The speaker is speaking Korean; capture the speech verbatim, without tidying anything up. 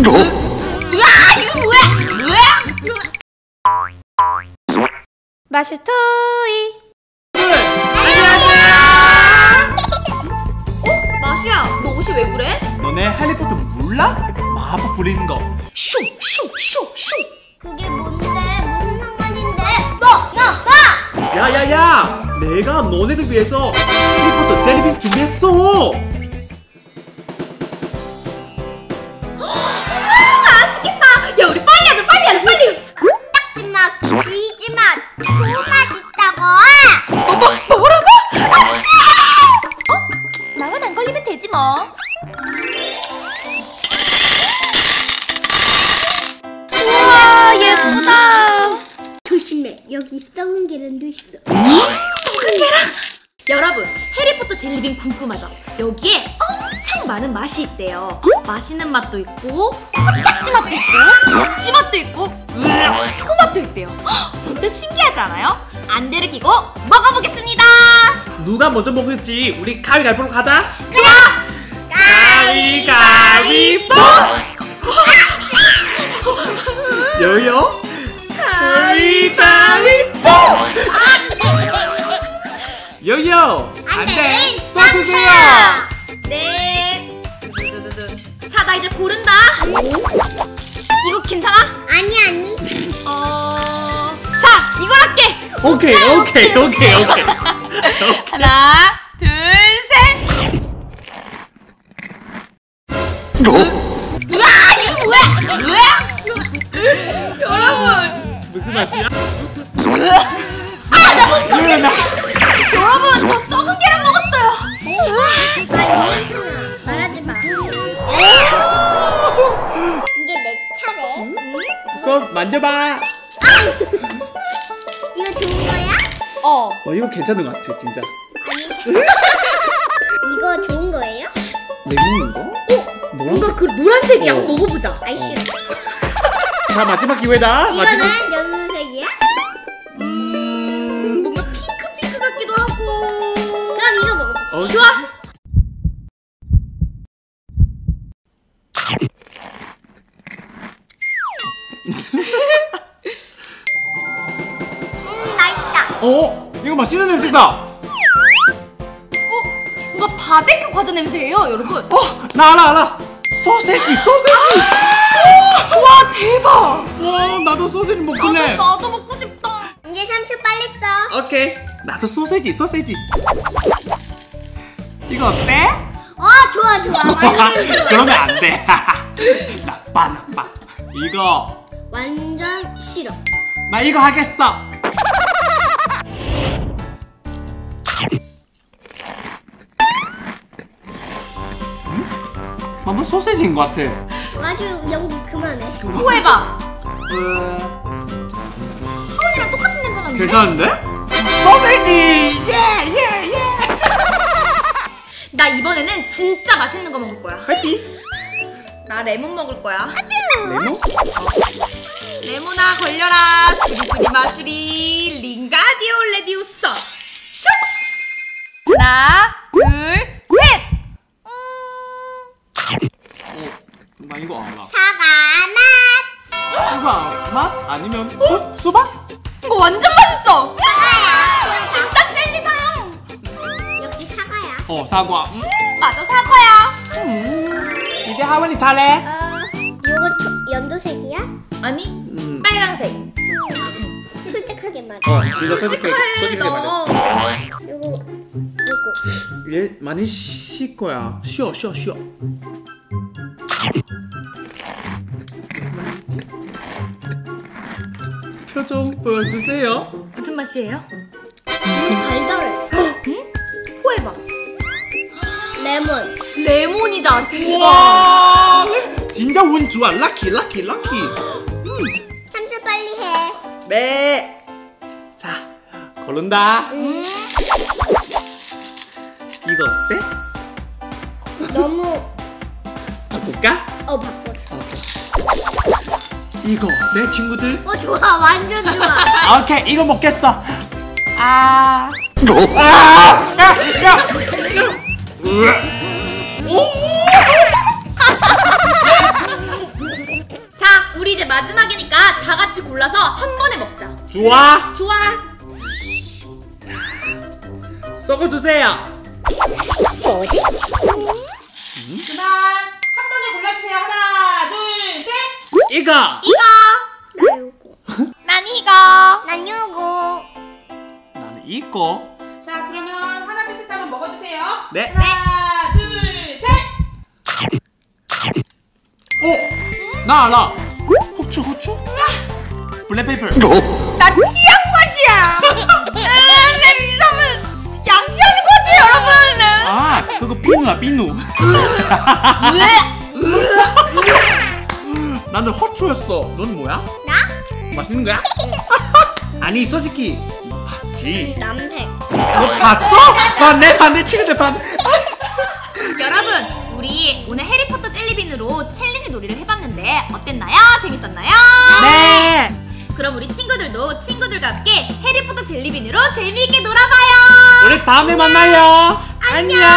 으아, 이거 뭐야? 뭐야? 마실 토이. 어? 마시야, 너 옷이 왜 그래? 너네 해리포터 몰라? 마법 부리는 거. 슈, 슈, 슈, 슈. 그게 뭔데? 무슨 상관인데? 너! 너! 너! 야야야! 내가 너네들 위해서 해리포터 젤리빈 준비했어. 맛있겠다. 야, 우리 빨리 하자, 빨리 하자, 빨리. 딱지마, 귀지마. 너무 맛있다고. 뭐, 뭐, 뭐라고? 안 돼! 어? 나만 안 걸리면 되지 뭐. 우와, 예쁘다. 조심해. 여기 썩은 계란도 있어. 썩은 계란? 여러분, 해리포터 젤리빈 궁금하죠? 여기에 엄청 많은 맛이 있대요. 맛있는 맛도 있고, 코딱지 맛도 있고, 녹지 맛도 있고, 으악, 토맛도 있대요. 진짜 신기하지 않아요? 안대를 끼고 먹어보겠습니다. 누가 먼저 먹을지 우리 가위가위보로 가자. 좋아! 가위가위보! 여요? 가위가위보! 여요! 안돼! 써주세요! 네. 두두두두. 자, 나 이제 고른다. 이거 괜찮아? 아니 아니. 어. 자, 이걸 할게. 오케이 오케이 오케이 오케이. 하나, 둘, 셋. 우와, 이거 뭐야? 뭐야? 여러분. 무슨 맛이야? 아, 나 못 먹겠다. 일어나. 여러분, 저 썩은 계란 먹었어요. 말하지 마. 이게 내 차례. 손 만져봐. 이거 좋은 거야? 어. 어 이거 괜찮은 것 같아 진짜. 아니. 이거 좋은 거예요? 내 먹는 거? 어? 뭔가 그 노란색이야. 어. 한번 먹어보자. 아이 싫어. 자 마지막 기회다. 마지막. 이거는 연두색이야? 음, 뭔가 핑크 핑크 같기도 하고. 그럼 이거 먹어. 어, 좋아. 음, 맛있다. 어? 이거 맛있는 냄새다. 어? 뭔가 바베큐 과자 냄새예요, 여러분. 어? 나 알아 알아. 소세지 소세지. 와, 대박. 와 나도 소세지 먹을래. 나도, 나도 먹고 싶다. 이제 삼 초 빨리 써. 오케이. 나도 소세지 소세지. 이거 어때? 어 좋아 좋아. 완전 좋아. 그러면 안 돼. 나빠 나빠. 이거 완전 싫어. 나 이거 하겠어. 음? 완전 소세지인 것 같아. 마슈 연기 그만해. 코해봐. 으... 하원이랑 똑같은 냄새 나는데? 괜찮은데? 소세지! 예! 예! 예! 나 이번에는 진짜 맛있는 거 먹을 거야. 파이팅! 나 레몬 먹을 거야. 레몬? 레몬아, 걸려라. 수리수리 마수리 링가디오 레디우서. 슉! 하나, 둘, 셋! 어, 나 이거 알아. 사과 맛. 수박 맛? 아니면 수, 수박? 이거 완전 맛있어. 사과야. 진짜 젤리다. 역시 사과야. 어, 사과. 음. 맞아, 사과야. 음. 이제 하원이 잘해. 어 요거 초, 연두색이야? 아니, 음. 빨강색. 솔직하게 말해. 어, 진짜 솔직하게, 솔직해, 솔직하게 말해. 너. 요거 요거. 얘 많이 쉴 거야. 쉬어, 쉬어, 쉬어. 표정 보여주세요. 무슨 맛이에요? 이거 달달해. 응? 코해봐. 레몬. 레몬이다. 대박. 와, 진짜 운 좋아. 럭키, 럭키, 럭키. 삼 초 빨리 해. 네. 자, 고른다. 음. 이거 어때? 너무 바꿀까? 어 바꿔라. 이거 어때, 친구들? 어 좋아 완전 좋아. 오케이, 이거 먹겠어. 아, 아, 야, 야, 오, 좋아. 좋아. 섞어주세요. 뭐지? 그만 한 번에 골라주세요. 하나, 둘, 셋. 이거. 이거. 나 요거. 난 이거. 난 요거. 나는 이거. 자, 그러면 하나, 둘, 셋 하면 먹어주세요. 네. 하나, 둘, 셋. 오, 나 알아. 후추 후추. 블랙페이퍼. 난 취향 맛이야. 내 이상은 양치하는 거지 여러분. 아, 그거 비누야 비누. 나는 후추였어. 넌 뭐야? 나? 맛있는 거야? 아니 솔직히 너 봤지? 남색. 너 봤어? 반내 반내 친구들 반. 여러분, 우리 오늘 해리포터 젤리빈으로 챌린지 놀이를 해봤는데 어땠나요? 재밌었나요? 네. 그럼 우리 친구들도 친구들과 함께 해리포터 젤리빈으로 재미있게 놀아봐요. 우리 다음에 만나요. 안녕.